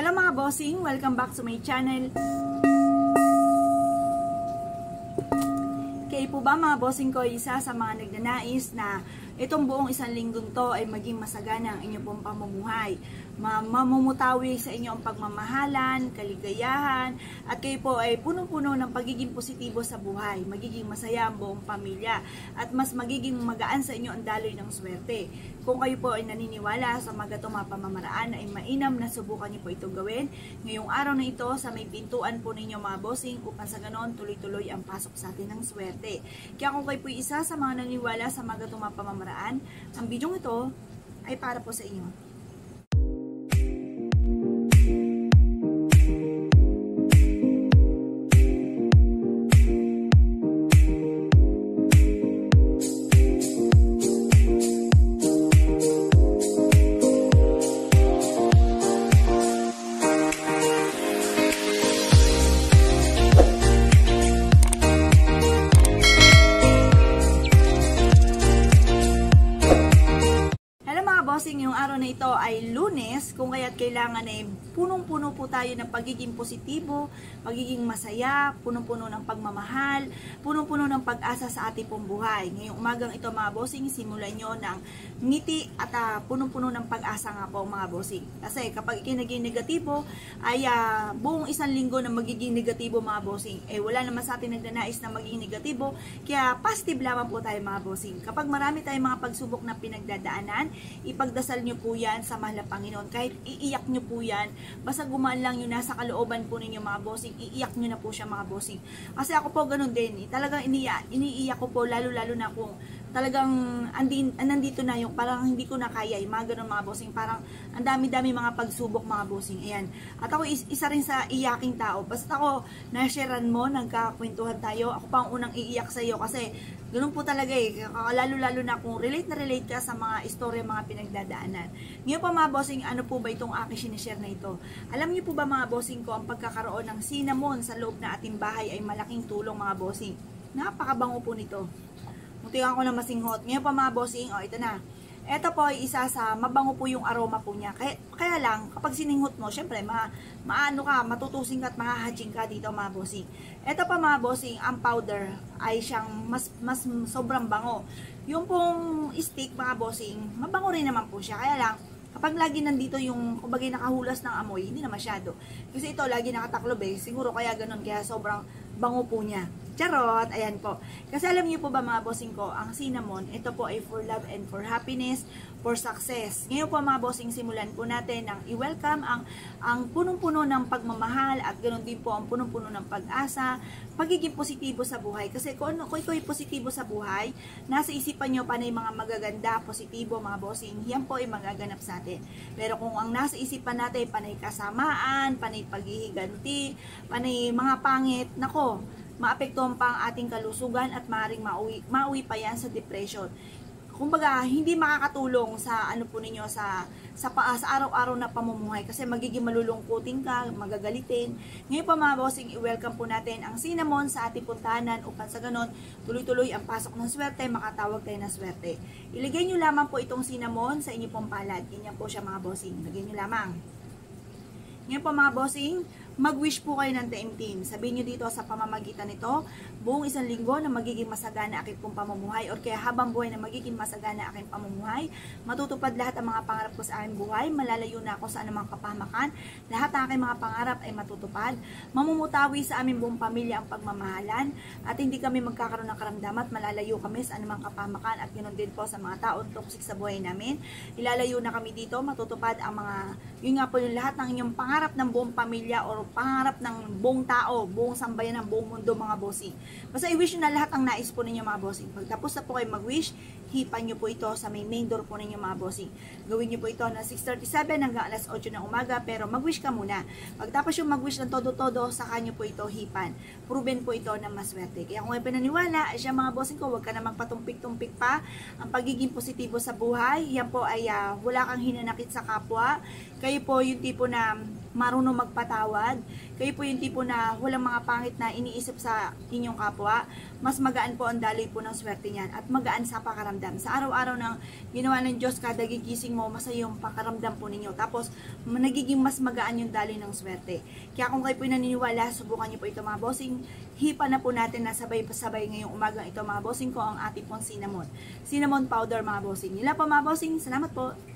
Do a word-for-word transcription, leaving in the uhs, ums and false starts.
Hello mga bossing! Welcome back to my channel. Kayo po ba mga bossing ko, isa sa mga nagnanais na itong buong isang linggong to ay maging masagana ang inyong pong pamumuhay. Mamumutawi sa inyo ang pagmamahalan, kaligayahan, at kayo po ay punong-puno ng pagiging positibo sa buhay. Magiging masaya ang buong pamilya at mas magiging magaan sa inyo ang daloy ng swerte. Kung kayo po ay naniniwala sa mga itong mga pamamaraan ay mainam na subukan niyo po itong gawin ngayong araw na ito sa may pintuan po ninyo mga bossing upang sa ganon tuloy-tuloy ang pasok sa atin ng swerte. Kaya kung kayo po isa sa mga naniniwala sa mga itong mga pamamaraan, ang bidyong ito ay para po sa inyo. Bossing, yung araw na ito ay Lunes, kung kaya't kailangan ay punong-puno po tayo ng pagiging positibo, pagiging masaya, punong-puno ng pagmamahal, punong-puno ng pag-asa sa ating pong buhay. Ngayong umagang ito mga bossing, simulan nyo ng ngiti at uh, punong-puno ng pag-asa nga po mga bossing. Kasi kapag ikinaging negatibo, ay uh, buong isang linggo na magiging negatibo mga bossing. Eh wala naman sa atin nagnanais na maging negatibo, kaya positive lamang po tayo mga bossing. Kapag marami tayong mga pagsubok na pinagdadaanan, ipagdasal nyo po yan sa mahal na Panginoon. Kahit iiyak nyo po yan, basta gumaan lang yung nasa kalooban po ninyo mga bossing, iiyak nyo na po siya mga bossing. Kasi ako po ganun din, eh. Talagang iniiyak, iniiyak ko po, lalo-lalo na kung talagang andin, nandito na yung parang hindi ko na kaya, yung mga ganun mga bossing, parang ang dami-dami mga pagsubok mga bossing. Ayan. At ako is, isa rin sa iyaking tao. Basta ako, na-sharean mo, nagkakwentuhan tayo, ako pa ang unang iiyak sa iyo kasi ganun po talaga eh, lalo-lalo na kung relate na relate ka sa mga istorya, mga pinagdadaanan. Ngayon pa mga bossing, ano po ba itong aking sinishare na ito? Alam niyo po ba mga bossing ko, ang pagkakaroon ng cinnamon sa loob na ating bahay ay malaking tulong mga bossing. Napakabango po nito. Muntikan ko na masinghot. Ngayon pa mga bossing, o oh, ito na. Ito po ay isa sa mabango po yung aroma po niya. Kaya, kaya lang, kapag sininghot mo, syempre, ma, maano ka, matutusing ka at mahahaching ka dito mga bossing. Ito pa mga bossing, ang powder ay siyang mas, mas sobrang bango. Yung pong stick mga bossing, mabango rin naman po siya. Kaya lang, kapag lagi nandito yung, kumbaga nakahulas ng amoy, hindi na masyado. Kasi ito, lagi nakataklob eh. Siguro kaya ganun, kaya sobrang bango po niya. Charot! Ayan po. Kasi alam niyo po ba mga bossing ko, ang cinnamon, ito po ay for love and for happiness, for success. Ngayon po mga bossing, simulan po natin ang i-welcome ang, ang punong-puno ng pagmamahal at ganoon din po ang punong-puno ng pag-asa, pagiging positibo sa buhay. Kasi kung ano, kung ikaw ay positibo sa buhay, nasa isipan nyo panay mga magaganda, positibo mga bossing, yan po ay magaganap sa atin. Pero kung ang nasa isipan natin, panay kasamaan, panay paghihiganti, panay mga pangit, nako, maapektuhan pa ang ating kalusugan at maaaring mauwi, mauwi pa yan sa depression. Kumbaga, hindi makakatulong sa ano po ninyo sa sa, sa araw-araw na pamumuhay kasi magiging malulungkutin ka, magagalitin. Ngayon pa mga bossing, i-welcome po natin ang cinnamon sa ating puntahanan upang sa ganon tuloy-tuloy ang pasok ng swerte, makatawag tayo ng swerte. Iligay nyo lamang po itong cinnamon sa inyo pong palad. Ganyan po siya mga bossing. Ilagay nyo lamang. Ngayon po mga bossing, mag-wish po kayo ng taimtim. Sabihin nyo dito sa pamamagitan nito, buong isang linggo na magiging masagana aking pong pamumuhay or kaya habang buhay na magiging masagana aking pamumuhay, matutupad lahat ang mga pangarap ko sa aking buhay, malalayo na ako sa anumang kapahamakan, lahat ng aking mga pangarap ay matutupad, mamumutawi sa aming buong pamilya ang pagmamahalan, at hindi kami magkakaroon ng karamdaman at malalayo kami sa anumang kapahamakan at ganoon din po sa mga taong toxic sa buhay namin. Ilalayo na kami dito, matutupad ang mga, yun nga po yung lahat ng inyong pangarap ng buong pamilya o pangarap ng buong tao, buong sambayan ng buong mundo mga bossing. Basta i-wish nyo na lahat ang nais po ninyo mga bossing. Pagtapos na po kayo mag-wish, hipan nyo po ito sa may main door po ninyo mga bossing. Gawin nyo po ito na six thirty-seven hanggang alas otso ng umaga, pero mag-wish ka muna. Pagtapos yung mag-wish ng todo-todo, saka nyo po ito hipan. Proven po ito na maswerte. Kaya kung may pinaniwala, siya mga bossing ko, huwag ka namang patumpik-tumpik pa. Ang pagiging positibo sa buhay, yan po ay uh, wala kang hinanakit sa kapwa. Kayo po yung tipo na marunong magpatawad. kayo po yung tipo na walang mga pangit na iniisip sa inyong kapwa, mas magaan po ang daloy po ng swerte niyan at magaan sa pakaramdam. Sa araw-araw ng ginawa ng Diyos, kada gigising mo, masaya yung pakaramdam po ninyo. Tapos, nagiging mas magaan yung daloy ng swerte. Kaya kung kayo po naniniwala, subukan niyo po ito mga bossing. Hipa na po natin na sabay-sabay ngayong umagang ito mga bossing ko ang ating pong cinnamon. Cinnamon powder mga bossing. Nila po mga bossing. Salamat po.